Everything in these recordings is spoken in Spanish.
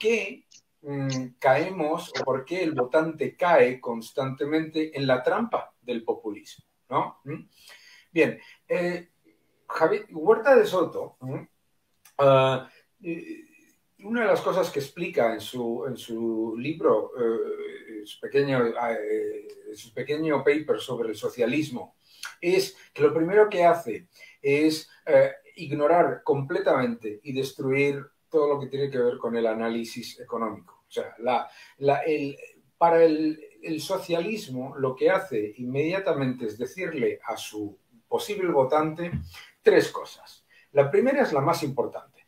qué caemos o por qué el votante cae constantemente en la trampa del populismo, ¿no? Bien, Huerta de Soto, una de las cosas que explica en su libro, su pequeño paper sobre el socialismo, es que lo primero que hace es ignorar completamente y destruir todo lo que tiene que ver con el análisis económico. O sea, para el socialismo lo que hace inmediatamente es decirle a su posible votante tres cosas. La primera es la más importante.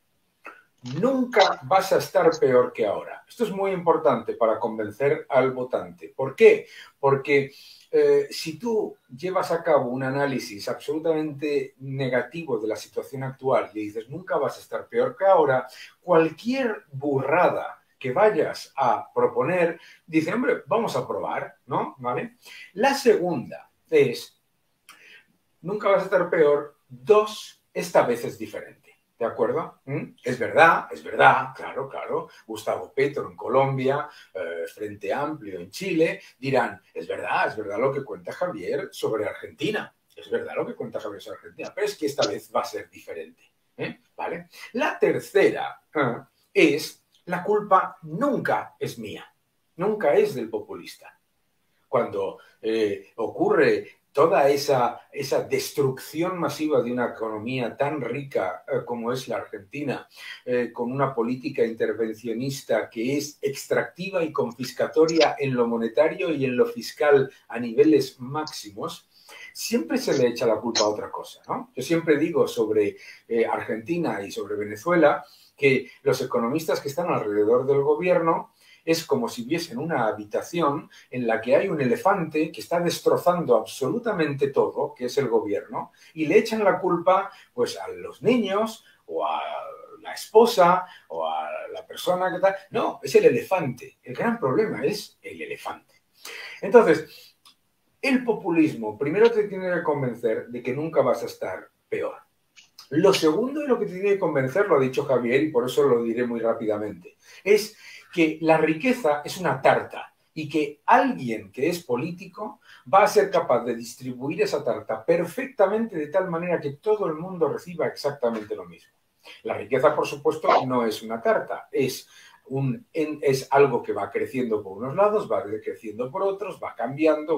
Nunca vas a estar peor que ahora. Esto es muy importante para convencer al votante. ¿Por qué? Porque si tú llevas a cabo un análisis absolutamente negativo de la situación actual y dices nunca vas a estar peor que ahora, cualquier burrada que vayas a proponer, dice, hombre, vamos a probar, ¿no? ¿Vale? La segunda es, nunca vas a estar peor, dos, esta vez es diferente. ¿De acuerdo? Es verdad, claro, claro. Gustavo Petro en Colombia, Frente Amplio en Chile, dirán, es verdad lo que cuenta Javier sobre Argentina. Es verdad lo que cuenta Javier sobre Argentina, pero es que esta vez va a ser diferente. ¿Vale? La tercera es, la culpa nunca es mía, nunca es del populista. Cuando ocurre toda esa destrucción masiva de una economía tan rica como es la Argentina, con una política intervencionista que es extractiva y confiscatoria en lo monetario y en lo fiscal a niveles máximos, siempre se le echa la culpa a otra cosa, ¿no? Yo siempre digo sobre Argentina y sobre Venezuela que los economistas que están alrededor del gobierno es como si viesen una habitación en la que hay un elefante que está destrozando absolutamente todo, que es el gobierno, y le echan la culpa pues a los niños o a la esposa o a la persona que tal. No, es el elefante. El gran problema es el elefante. Entonces, el populismo primero te tiene que convencer de que nunca vas a estar peor. Lo segundo, y lo que te tiene que convencer, lo ha dicho Javier y por eso lo diré muy rápidamente, es que la riqueza es una tarta y que alguien que es político va a ser capaz de distribuir esa tarta perfectamente de tal manera que todo el mundo reciba exactamente lo mismo. La riqueza, por supuesto, no es una tarta, es algo que va creciendo por unos lados, va creciendo por otros, va cambiando,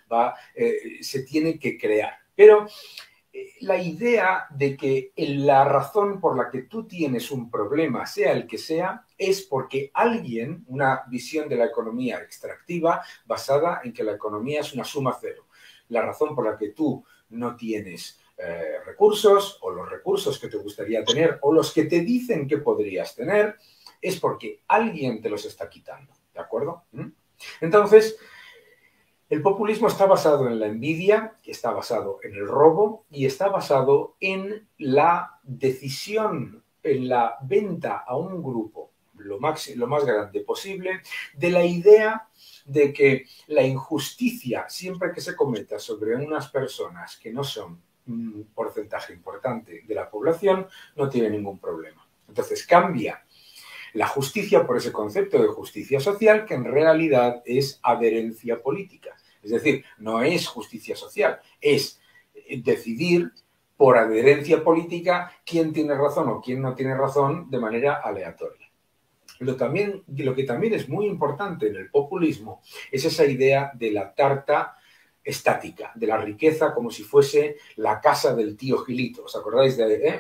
se tiene que crear. Pero la idea de que la razón por la que tú tienes un problema, sea el que sea, es porque alguien, una visión de la economía extractiva basada en que la economía es una suma cero. La razón por la que tú no tienes recursos o los recursos que te gustaría tener o los que te dicen que podrías tener es porque alguien te los está quitando, ¿de acuerdo? Entonces, el populismo está basado en la envidia, está basado en el robo y está basado en la decisión, en la venta a un grupo lo más grande posible de la idea de que la injusticia, siempre que se cometa sobre unas personas que no son un porcentaje importante de la población, no tiene ningún problema. Entonces cambia la justicia por ese concepto de justicia social que en realidad es adherencia política. Es decir, no es justicia social, es decidir por adherencia política quién tiene razón o quién no tiene razón de manera aleatoria. Lo que también es muy importante en el populismo es esa idea de la tarta estática, de la riqueza como si fuese la casa del tío Gilito. ¿Os acordáis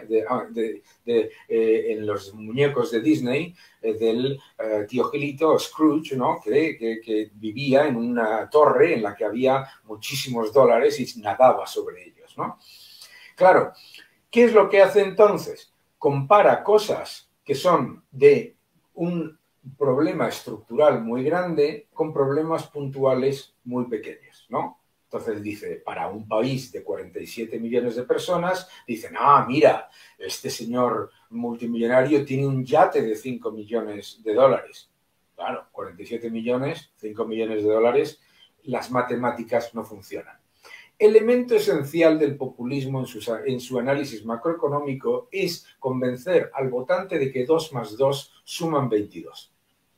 en los muñecos de Disney del tío Gilito, Scrooge, ¿no? que vivía en una torre en la que había muchísimos dólares y nadaba sobre ellos, ¿no? Claro, ¿qué es lo que hace entonces? Compara cosas que son de un problema estructural muy grande con problemas puntuales muy pequeños, ¿no? Entonces dice, para un país de 47 millones de personas, dicen, mira, este señor multimillonario tiene un yate de 5 millones de dólares. Claro, 47 millones, 5 millones de dólares, las matemáticas no funcionan. Elemento esencial del populismo en su análisis macroeconómico es convencer al votante de que 2 más 2 suman 22.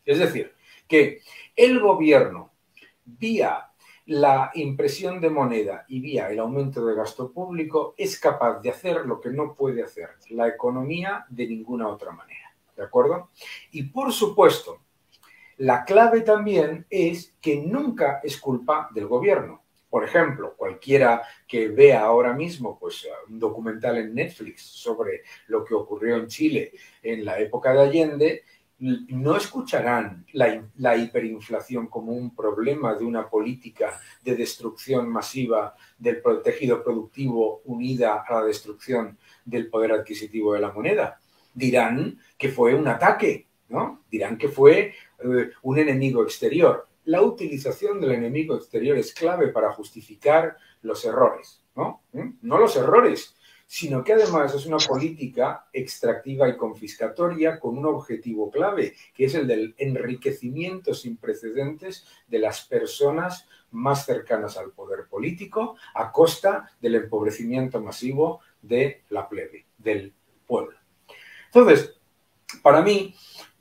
Es decir, que el gobierno, vía la impresión de moneda y vía el aumento de gasto público, es capaz de hacer lo que no puede hacer la economía de ninguna otra manera. ¿De acuerdo? Y por supuesto, la clave también es que nunca es culpa del gobierno. Por ejemplo, cualquiera que vea ahora mismo pues, un documental en Netflix sobre lo que ocurrió en Chile en la época de Allende, no escucharán la hiperinflación como un problema de una política de destrucción masiva del tejido productivo unida a la destrucción del poder adquisitivo de la moneda. Dirán que fue un ataque, ¿no? Dirán que fue un enemigo exterior. La utilización del enemigo exterior es clave para justificar los errores, ¿no? No los errores, sino que además es una política extractiva y confiscatoria con un objetivo clave, que es el del enriquecimiento sin precedentes de las personas más cercanas al poder político a costa del empobrecimiento masivo de la plebe, del pueblo. Entonces, para mí,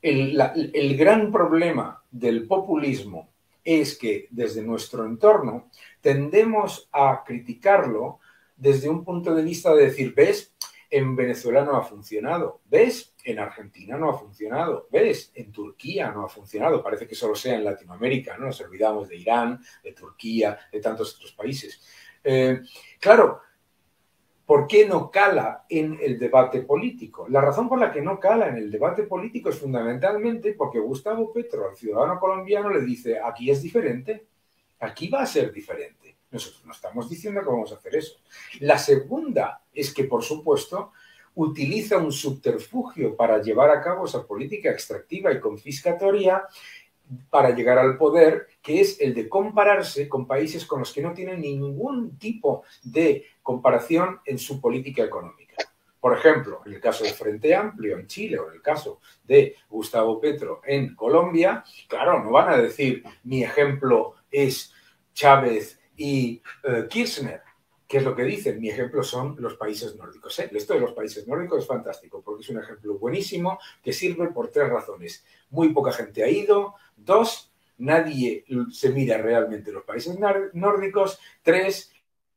el gran problema del populismo es que desde nuestro entorno tendemos a criticarlo desde un punto de vista de decir, ¿ves? En Venezuela no ha funcionado, ¿ves? En Argentina no ha funcionado, ¿ves? En Turquía no ha funcionado, parece que solo sea en Latinoamérica, ¿no? Nos olvidamos de Irán, de Turquía, de tantos otros países. Claro, ¿por qué no cala en el debate político? La razón por la que no cala en el debate político es fundamentalmente porque Gustavo Petro, al ciudadano colombiano, le dice, aquí es diferente, aquí va a ser diferente. Nosotros no estamos diciendo que vamos a hacer eso. La segunda es que, por supuesto, utiliza un subterfugio para llevar a cabo esa política extractiva y confiscatoria para llegar al poder, que es el de compararse con países con los que no tienen ningún tipo de comparación en su política económica. Por ejemplo, en el caso del Frente Amplio en Chile o en el caso de Gustavo Petro en Colombia, claro, no van a decir mi ejemplo es Chávez y Kirchner. ¿Qué es lo que dicen? Mi ejemplo son los países nórdicos. Esto de los países nórdicos es fantástico porque es un ejemplo buenísimo que sirve por tres razones. Muy poca gente ha ido. Dos, nadie se mira realmente los países nórdicos. Tres,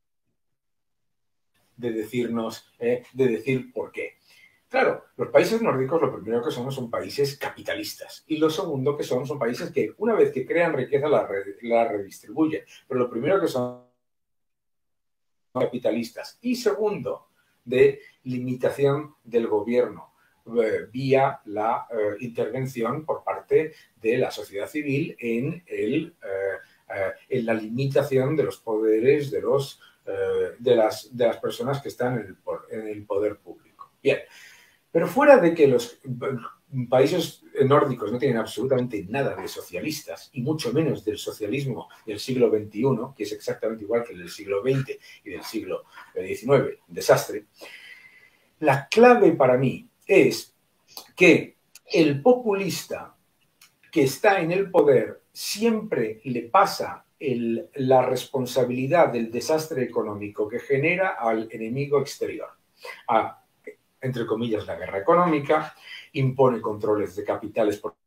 de decir por qué. Claro, los países nórdicos lo primero que son países capitalistas y lo segundo que son países que una vez que crean riqueza la redistribuyen. Pero lo primero que son capitalistas y segundo, de limitación del gobierno vía la intervención por parte de la sociedad civil en la limitación de los poderes de las personas que están en el poder público. Bien, pero fuera de que los países nórdicos no tienen absolutamente nada de socialistas, y mucho menos del socialismo del siglo XXI, que es exactamente igual que el del siglo XX y del siglo XIX, un desastre, la clave para mí es que el populista que está en el poder siempre le pasa la responsabilidad del desastre económico que genera al enemigo exterior, entre comillas, la guerra económica, impone controles de capitales porque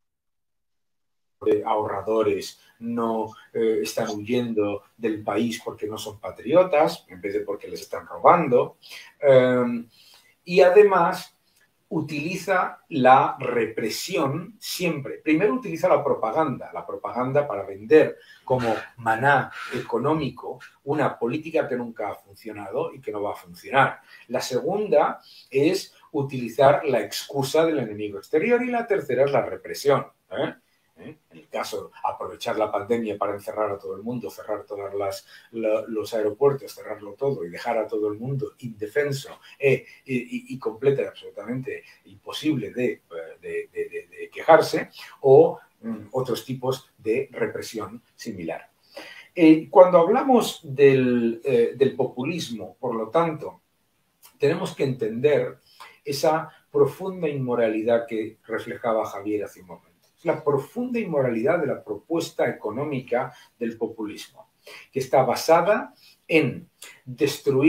ahorradores no están huyendo del país porque no son patriotas, en vez de porque les están robando, y además utiliza la represión siempre. Primero utiliza la propaganda para vender como maná económico una política que nunca ha funcionado y que no va a funcionar. La segunda es utilizar la excusa del enemigo exterior y la tercera es la represión. En el caso, aprovechar la pandemia para encerrar a todo el mundo, cerrar todos los aeropuertos, cerrarlo todo y dejar a todo el mundo indefenso y completa y absolutamente imposible de quejarse, o otros tipos de represión similar. Cuando hablamos del populismo, por lo tanto, tenemos que entender esa profunda inmoralidad que reflejaba Javier hace un momento. La profunda inmoralidad de la propuesta económica del populismo, que está basada en destruir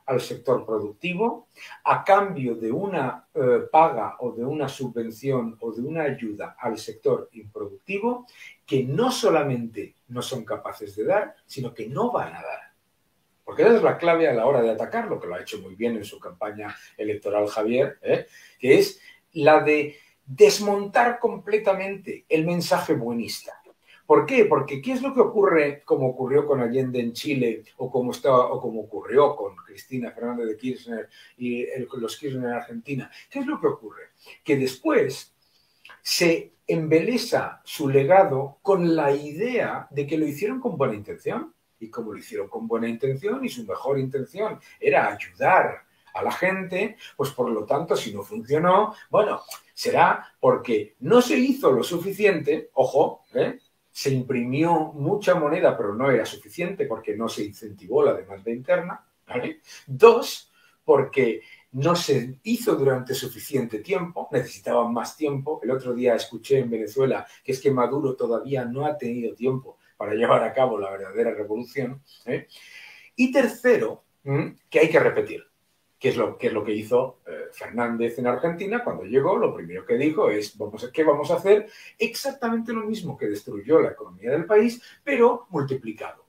al sector productivo a cambio de una paga o de una subvención o de una ayuda al sector improductivo que no solamente no son capaces de dar, sino que no van a dar. Porque esa es la clave a la hora de atacarlo, que lo ha hecho muy bien en su campaña electoral Javier, que es la de desmontar completamente el mensaje buenista. ¿Por qué? Porque ¿qué es lo que ocurre, como ocurrió con Allende en Chile o como ocurrió con Cristina Fernández de Kirchner y los Kirchner en Argentina? ¿Qué es lo que ocurre? Que después se embelesa su legado con la idea de que lo hicieron con buena intención. Y como lo hicieron con buena intención y su mejor intención era ayudar a la gente, pues por lo tanto, si no funcionó, bueno, será porque no se hizo lo suficiente, ojo, se imprimió mucha moneda, pero no era suficiente porque no se incentivó la demanda interna, ¿vale? Dos, porque no se hizo durante suficiente tiempo, necesitaban más tiempo. El otro día escuché en Venezuela que es que Maduro todavía no ha tenido tiempo para llevar a cabo la verdadera revolución. Y tercero, que hay que repetir, que es lo que hizo Fernández en Argentina cuando llegó. Lo primero que dijo es, ¿qué vamos a hacer? Exactamente lo mismo que destruyó la economía del país, pero multiplicado.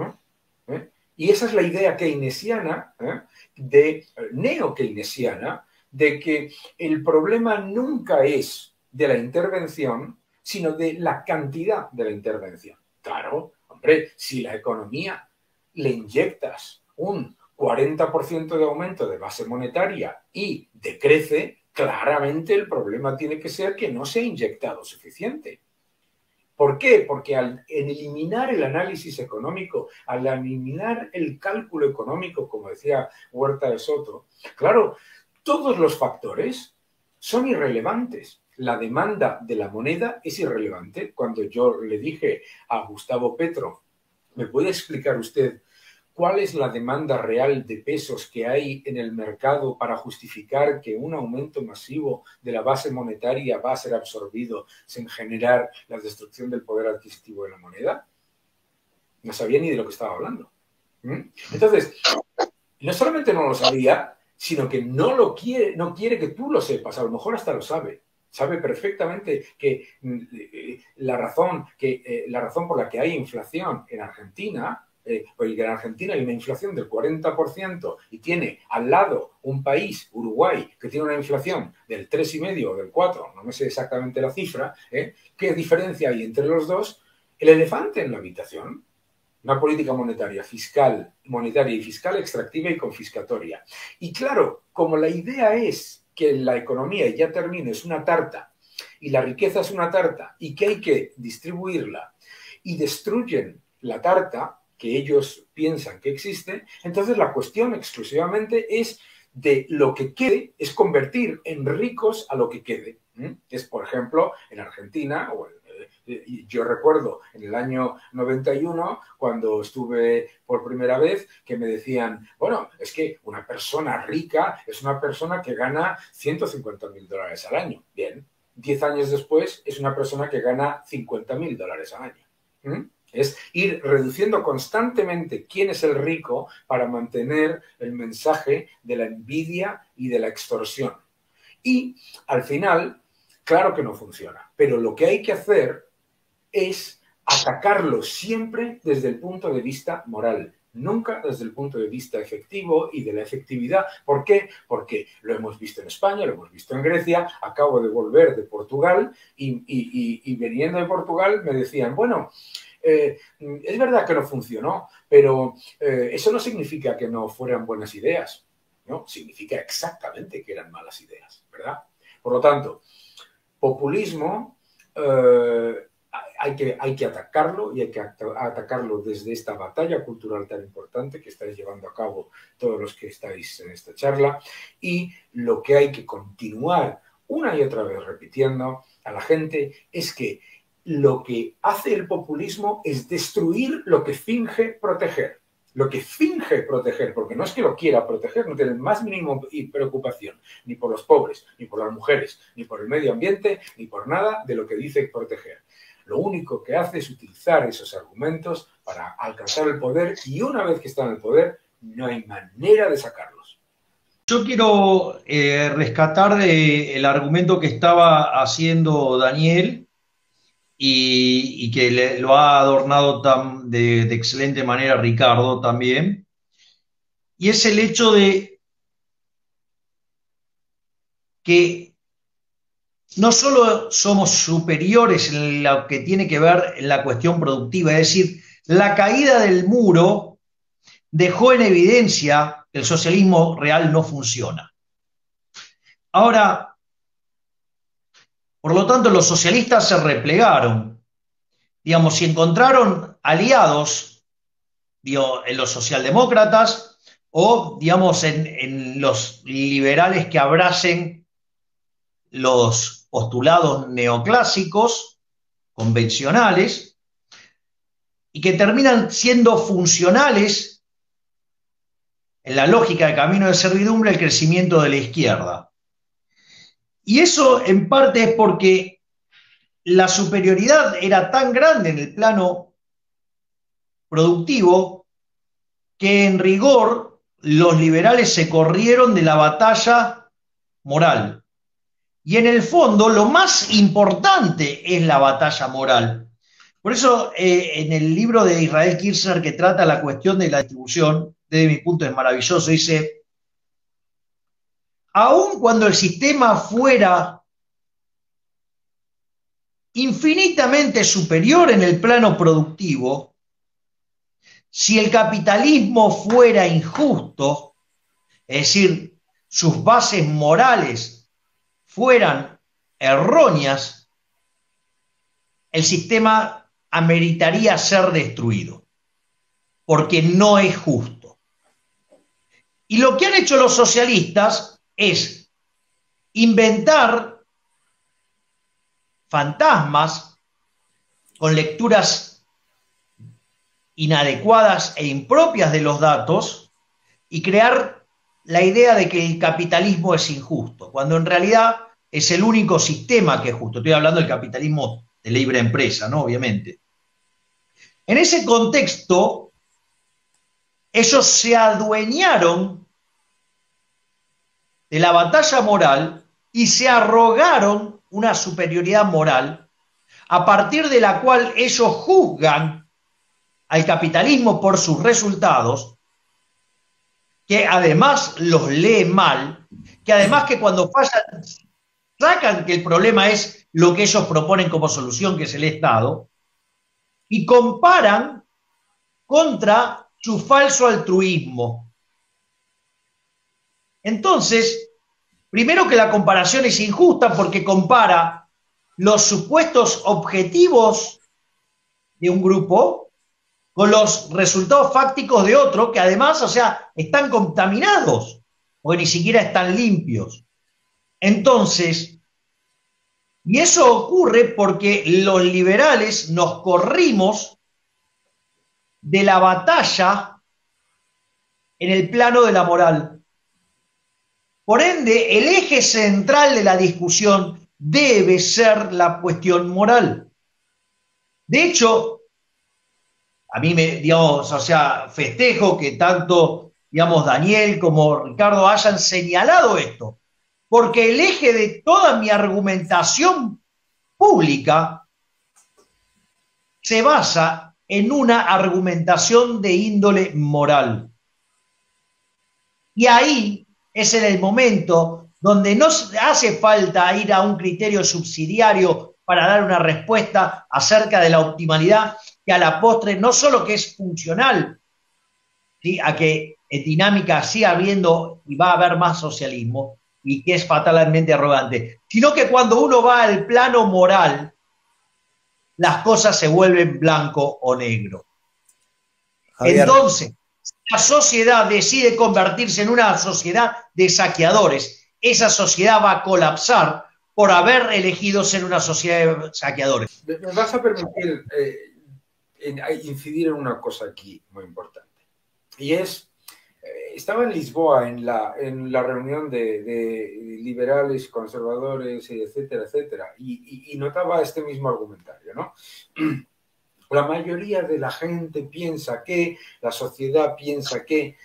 Y esa es la idea keynesiana, neo-keynesiana, de que el problema nunca es de la intervención, sino de la cantidad de la intervención. Claro, hombre, si la economía le inyectas un 40% de aumento de base monetaria y decrece, claramente el problema tiene que ser que no se ha inyectado suficiente. ¿Por qué? Porque al eliminar el análisis económico, al eliminar el cálculo económico, como decía Huerta de Soto, claro, todos los factores son irrelevantes. La demanda de la moneda es irrelevante. Cuando yo le dije a Gustavo Petro, ¿me puede explicar usted cuál es la demanda real de pesos que hay en el mercado para justificar que un aumento masivo de la base monetaria va a ser absorbido sin generar la destrucción del poder adquisitivo de la moneda? No sabía ni de lo que estaba hablando. Entonces, no solamente no lo sabía, sino que no quiere que tú lo sepas, a lo mejor hasta lo sabe. Sabe perfectamente que la razón por la que hay inflación en Argentina, porque en Argentina hay una inflación del 40% y tiene al lado un país, Uruguay, que tiene una inflación del 3,5 o del 4, no me sé exactamente la cifra, ¿qué diferencia hay entre los dos? El elefante en la habitación. Una política monetaria y fiscal extractiva y confiscatoria. Y claro, como la idea es que la economía, y ya termino, es una tarta, y la riqueza es una tarta, y que hay que distribuirla, y destruyen la tarta que ellos piensan que existe, entonces la cuestión exclusivamente es de lo que quede, es convertir en ricos a lo que quede. Es, por ejemplo, en Argentina, yo recuerdo en el año 91, cuando estuve por primera vez, que me decían, bueno, es que una persona rica es una persona que gana $150.000 al año. Bien, 10 años después es una persona que gana $50.000 al año. Es ir reduciendo constantemente quién es el rico para mantener el mensaje de la envidia y de la extorsión. Y al final, claro que no funciona, pero lo que hay que hacer es atacarlo siempre desde el punto de vista moral, nunca desde el punto de vista efectivo y de la efectividad. ¿Por qué? Porque lo hemos visto en España, lo hemos visto en Grecia, acabo de volver de Portugal y veniendo de Portugal me decían, bueno, es verdad que no funcionó, pero eso no significa que no fueran buenas ideas, ¿no? Significa exactamente que eran malas ideas, ¿verdad? Por lo tanto, populismo hay que atacarlo y hay que atacarlo desde esta batalla cultural tan importante que estáis llevando a cabo todos los que estáis en esta charla, y lo que hay que continuar una y otra vez repitiendo a la gente es que lo que hace el populismo es destruir lo que finge proteger. Lo que finge proteger, porque no es que lo quiera proteger, no tiene el más mínimo preocupación, ni por los pobres, ni por las mujeres, ni por el medio ambiente, ni por nada de lo que dice proteger. Lo único que hace es utilizar esos argumentos para alcanzar el poder y una vez que está en el poder, no hay manera de sacarlos. Yo quiero rescatar el argumento que estaba haciendo Daniel y que lo ha adornado de excelente manera Ricardo también, y es el hecho de que no solo somos superiores en lo que tiene que ver en la cuestión productiva, es decir, la caída del muro dejó en evidencia que el socialismo real no funciona. Ahora, por lo tanto, los socialistas se replegaron, digamos, si encontraron aliados, digo, en los socialdemócratas o, digamos, en los liberales que abracen los postulados neoclásicos, convencionales, y que terminan siendo funcionales en la lógica de camino de servidumbre el crecimiento de la izquierda. Y eso en parte es porque la superioridad era tan grande en el plano productivo que en rigor los liberales se corrieron de la batalla moral. Y en el fondo lo más importante es la batalla moral. Por eso en el libro de Israel Kirzner que trata la cuestión de la distribución, desde mi punto es maravilloso, dice, aun cuando el sistema fuera infinitamente superior en el plano productivo, si el capitalismo fuera injusto, es decir, sus bases morales fueran erróneas, el sistema ameritaría ser destruido, porque no es justo. Y lo que han hecho los socialistas es inventar fantasmas con lecturas inadecuadas e impropias de los datos y crear la idea de que el capitalismo es injusto, cuando en realidad es el único sistema que es justo. Estoy hablando del capitalismo de libre empresa, ¿no? Obviamente. En ese contexto, ellos se adueñaron de la batalla moral y se arrogaron una superioridad moral a partir de la cual ellos juzgan al capitalismo por sus resultados, que además los lee mal, que además que cuando fallan sacan que el problema es lo que ellos proponen como solución, que es el Estado, y comparan contra su falso altruismo. Entonces, primero que la comparación es injusta porque compara los supuestos objetivos de un grupo con los resultados fácticos de otro, que además, o sea, están contaminados, porque ni siquiera están limpios. Entonces, y eso ocurre porque los liberales nos corrimos de la batalla en el plano de la moral. Por ende, el eje central de la discusión debe ser la cuestión moral. De hecho, a mí digamos, o sea, festejo que tanto, digamos, Daniel como Ricardo hayan señalado esto, porque el eje de toda mi argumentación pública se basa en una argumentación de índole moral. Y ahí es en el momento donde no hace falta ir a un criterio subsidiario para dar una respuesta acerca de la optimalidad, que a la postre no solo que es funcional, ¿sí?, a que en dinámica siga habiendo y va a haber más socialismo, y que es fatalmente arrogante, sino que cuando uno va al plano moral, las cosas se vuelven blanco o negro. Javier. Entonces, la sociedad decide convertirse en una sociedad de saqueadores. Esa sociedad va a colapsar por haber elegido ser una sociedad de saqueadores. Me vas a permitir incidir en una cosa aquí muy importante. Y es, estaba en Lisboa en la reunión de liberales, conservadores, etcétera, etcétera, y notaba este mismo argumentario, ¿no? La mayoría de la gente piensa que, la sociedad piensa que,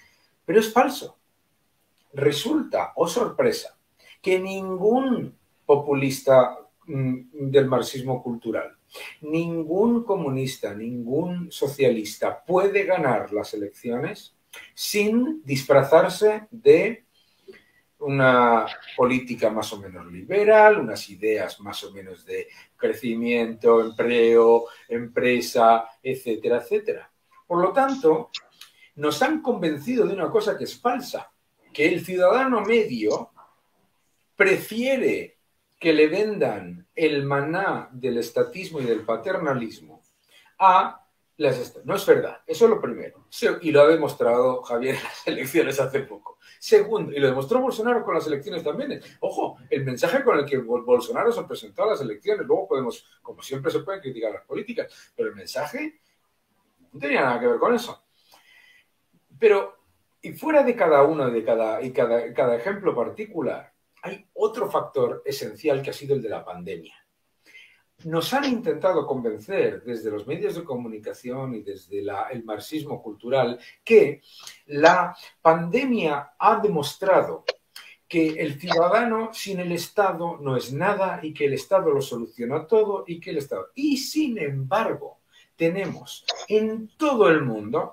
Pero es falso. Resulta, oh sorpresa, que ningún populista del marxismo cultural, ningún comunista, ningún socialista puede ganar las elecciones sin disfrazarse de una política más o menos liberal, unas ideas más o menos de crecimiento, empleo, empresa, etcétera, etcétera. Por lo tanto, nos han convencido de una cosa que es falsa, que el ciudadano medio prefiere que le vendan el maná del estatismo y del paternalismo a las... No es verdad, eso es lo primero. Y lo ha demostrado Javier en las elecciones hace poco. Segundo, y lo demostró Bolsonaro con las elecciones también. Ojo, el mensaje con el que Bolsonaro se presentó a las elecciones, luego podemos, como siempre se pueden criticar las políticas, pero el mensaje no tenía nada que ver con eso. Pero, y fuera de cada uno, de cada ejemplo particular, hay otro factor esencial que ha sido el de la pandemia. Nos han intentado convencer desde los medios de comunicación y desde el marxismo cultural que la pandemia ha demostrado que el ciudadano sin el Estado no es nada y que el Estado lo soluciona todo y que el Estado... Y sin embargo, tenemos en todo el mundo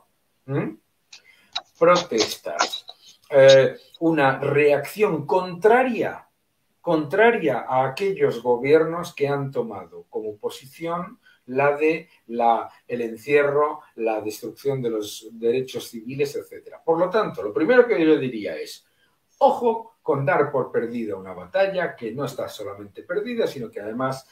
protestas, una reacción contraria a aquellos gobiernos que han tomado como posición la de el encierro, la destrucción de los derechos civiles, etc. Por lo tanto, lo primero que yo diría es, ojo con dar por perdida una batalla que no está solamente perdida, sino que además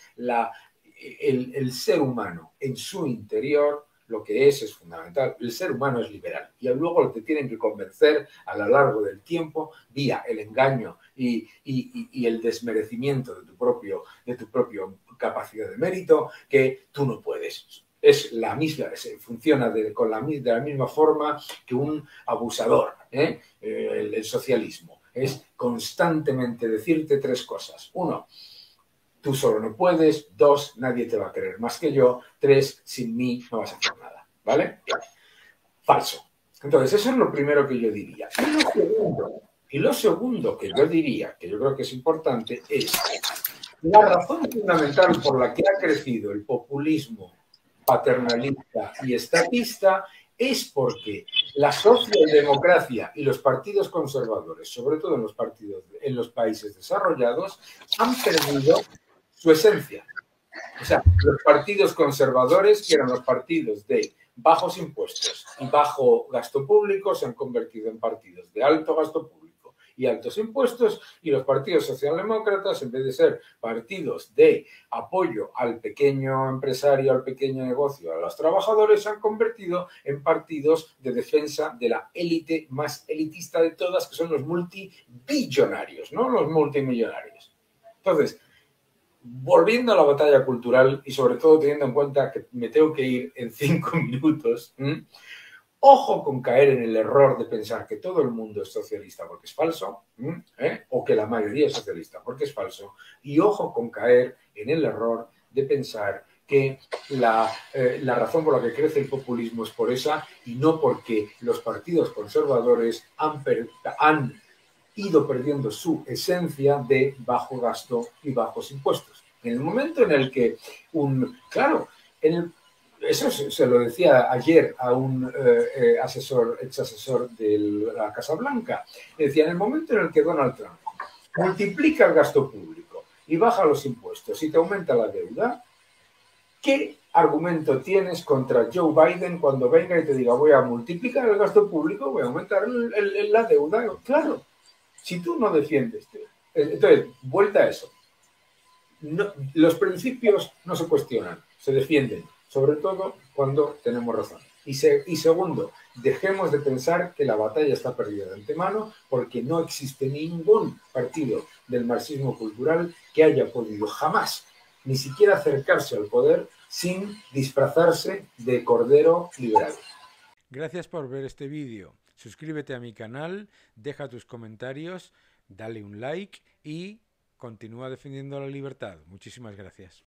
el ser humano en su interior lo que es fundamental. El ser humano es liberal y luego te tienen que convencer a lo largo del tiempo vía el engaño y el desmerecimiento de tu propio capacidad de mérito que tú no puedes. Es la misma, funciona de la misma forma que un abusador, el socialismo. Es constantemente decirte tres cosas. Uno, tú solo no puedes. Dos, nadie te va a querer más que yo. Tres, sin mí no vas a hacer nada. ¿Vale? Falso. Entonces, eso es lo primero que yo diría. Y lo segundo que yo diría, que yo creo que es importante, es la razón fundamental por la que ha crecido el populismo paternalista y estatista es porque la socialdemocracia y los partidos conservadores, sobre todo en los países desarrollados, han perdido su esencia. O sea, los partidos conservadores, que eran los partidos de bajos impuestos y bajo gasto público, se han convertido en partidos de alto gasto público y altos impuestos, y los partidos socialdemócratas, en vez de ser partidos de apoyo al pequeño empresario, al pequeño negocio, a los trabajadores, se han convertido en partidos de defensa de la élite más elitista de todas, que son los multibillonarios, ¿no? Los multimillonarios. Entonces, volviendo a la batalla cultural y sobre todo teniendo en cuenta que me tengo que ir en 5 minutos, ojo con caer en el error de pensar que todo el mundo es socialista porque es falso, o que la mayoría es socialista porque es falso, y ojo con caer en el error de pensar que la razón por la que crece el populismo es por esa y no porque los partidos conservadores han ido perdiendo su esencia de bajo gasto y bajos impuestos. En el momento en el que eso se lo decía ayer a un ex asesor de la Casa Blanca, decía, en el momento en el que Donald Trump multiplica el gasto público y baja los impuestos y te aumenta la deuda, ¿qué argumento tienes contra Joe Biden cuando venga y te diga voy a multiplicar el gasto público, voy a aumentar la deuda? Claro, si tú no defiendes. Entonces, vuelta a eso. No, los principios no se cuestionan, se defienden, sobre todo cuando tenemos razón. Y segundo, dejemos de pensar que la batalla está perdida de antemano, porque no existe ningún partido del marxismo cultural que haya podido jamás ni siquiera acercarse al poder sin disfrazarse de cordero liberal. Gracias por ver este vídeo. Suscríbete a mi canal, deja tus comentarios, dale un like y continúa defendiendo la libertad. Muchísimas gracias.